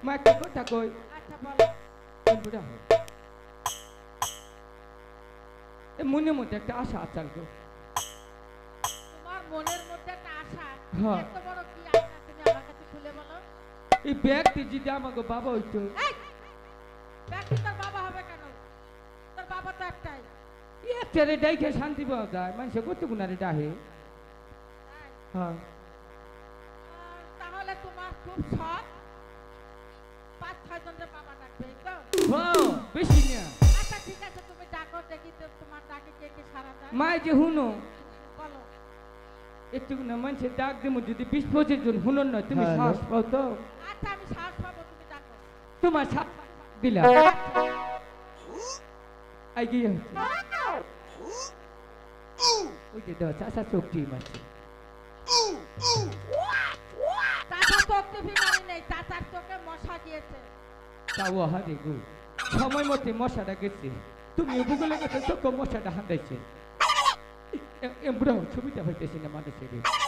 মা কি কথা কই আচ্ছা বলো বুড়া হয় এ মনের মধ্যে একটা আশা আচাল গো তোমার মনের মধ্যে একটা আশা হ্যাঁ এত বড় কি আশা তুমি আমার কাছে খুলে বলো এই ব্যক্তি যদি আমাকে বাবা হইতো এই ব্যক্তি তোর বাবা হবে কেন তোর বাবা তো একটাই একটারে ডাইকে শান্তি পাওয়া যায় মানুষে কত গুণারে ডাহে হ্যাঁ তাহলে তোমার খুব শখ 5-6 জনের বাবা ডাকবে তো হ্যাঁ বেশি না আচ্ছা ঠিক আছে তুমি ডাকো দেখি তো তোমার ডাকে কে কে সাড়া দেয় মা যে হুনো বলো একটু না মানুষের ডাক দেবো যদি 20-25 জন হুনন নয় তুমি সাহস পাও তো আচ্ছা আমি সাহস পাবো তুমি ডাকো তোমার সাথ দিলাম আই গিয়ে ওই যে দাও চাষা চোখটি মারছে চাচা চোখ টিভি মারি নেই চাচার চোখে মশা দিয়েছে তাও হারে গো সময় মতে মশাটা গেছে তুমি ভূগোলে গেছে চোখ মশাটা হাঁটাইছে বুড়া ছবিটা হইতেছে না মানুষের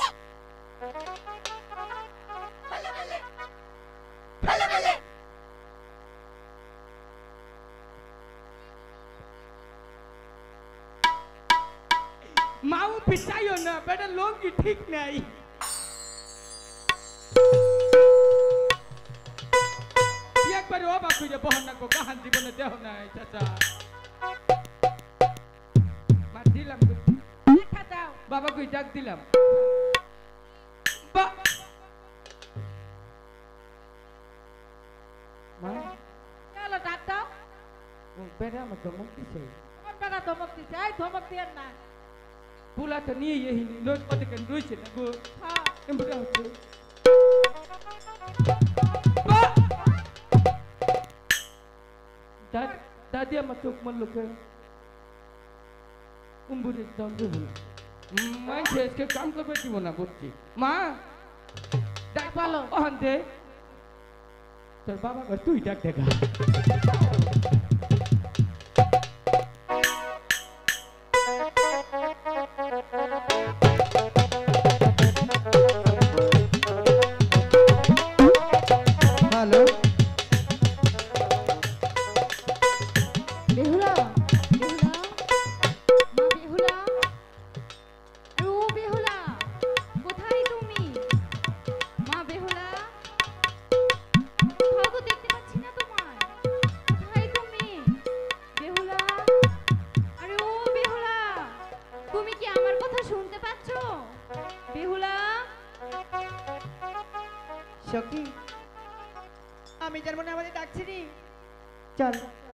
মাও পিছাইও না বেটা লোক কি ঠিক নাই একবারে অবাক হয়ে বহন না গো গাহান জীবনে দেহ নাই চাচা মা দিলাম দেখা দাও বাবা কই ডাক দিলাম মা চলো ডাক দাও বেটা আমার ধমক দিছে কোন বেটা ধমক দিছে এই ধমক দিয়ে না পুলাটা নিয়ে এই লোক কতক্ষণ রয়েছে না গো হ্যাঁ এমবুড়া হচ্ছে দাদি আমার চোখ মারলো কে উম্বুরের দণ্ড হলো মাইছে আজকে কাম করবে দিব না বলছি মা ডাক বলো ওখান দে তোর বাবা কর তুই ডাক দেখা হ্যালো সখী আমি যার মনে আমাদের ডাকছি নি চল